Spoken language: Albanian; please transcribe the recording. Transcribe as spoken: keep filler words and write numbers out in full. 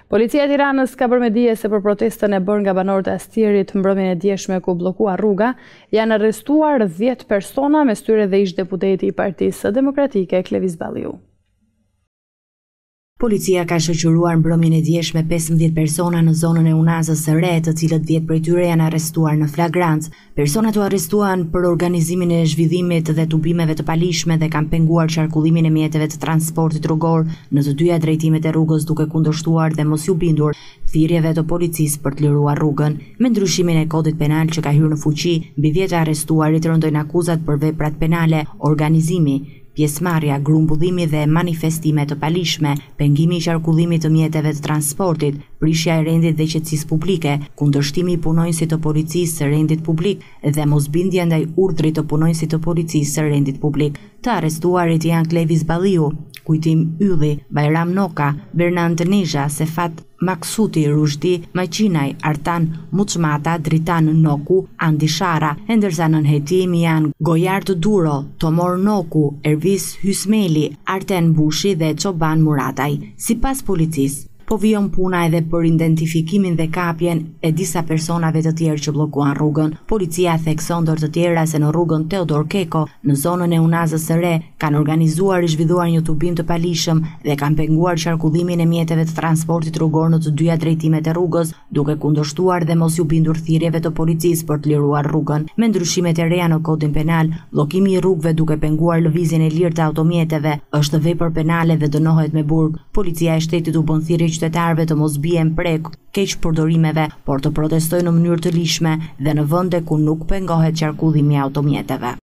Policia e Tiranës ka bërë me dije se për protestën e bërë nga banorët e Astierit mbrëmjen e djeshme ku bllokuan rruga, janë arrestuar dhjetë persona, mes tyre dhe ish deputeti i Partisë Demokratike Klevis Balliu. Policia ka shoqëruar mbrëmjen e djeshme pesëmbëdhjetë persona në zonën e Unazës së Re, të cilët dhjetë prej tyre janë arrestuar në flagrancë. Personat u arrestuan për organizimin e zhvillimit dhe tubimeve të palishme dhe kanë penguar qarkullimin e mjeteve të transportit rrugor në të dyja drejtimet e rrugës, duke kundërshtuar dhe mos u bindur thirrjeve të policisë për të liruar rrugën. Me ndryshimin e kodit penal që ka hyrë në fuqi, mbi dhjetë arrestuarit rëndojnë akuzat për veprat penale, organizimi, pjesëmarrja, grumbullimi dhe manifestime të palishme, pengimi i qarkullimit të mjeteve të transportit, prishja e rendit dhe qetësisë publike, kundërshtimi i punonjësit të policisë së rendit publik dhe mosbindja ndaj urdhrit të punonjësit të policisë së rendit publik. Të arrestuarit janë Klevis Balliu, Kujtim Ylli, Bajram Noka, Bernard Nezha, Sefat Maksuti, Rushdi Maqinaj, Artan Muçmata, Dritan Noku, Andi Shara, ndërsa nën hetim janë Gojart Duro, Tomor Noku, Ervis Hysmeli, Arten Bushi dhe Çoban Murataj. Sipas policisë, po vijon puna edhe për identifikimin dhe kapjen e disa personave të tjerë që bllokuan rrugën. Policia thekson ndër të tjera se në rrugën Teodor Keko, në zonën e Unazës së Re, kanë organizuar i zhvilluar një tubim të palishëm dhe kanë penguar qarkullimin e mjeteve të transportit rrugor në të dyja drejtimet e rrugës, duke kundërshtuar dhe mos u bindur thirrjeve të policisë për të liruar rrugën. Me ndryshimet e reja në kodin penal, bllokimi i rrugëve duke penguar lëvizjen e lirë të automjeteve është vepër penale dhe dënohet me burg. Policia e shtetit u bën thirrje qytetarëve të mos bien prek keq përdorimeve, por të protestojnë në mënyrë të lishme dhe në vende ku nuk pengohet qarkullimi i automjeteve.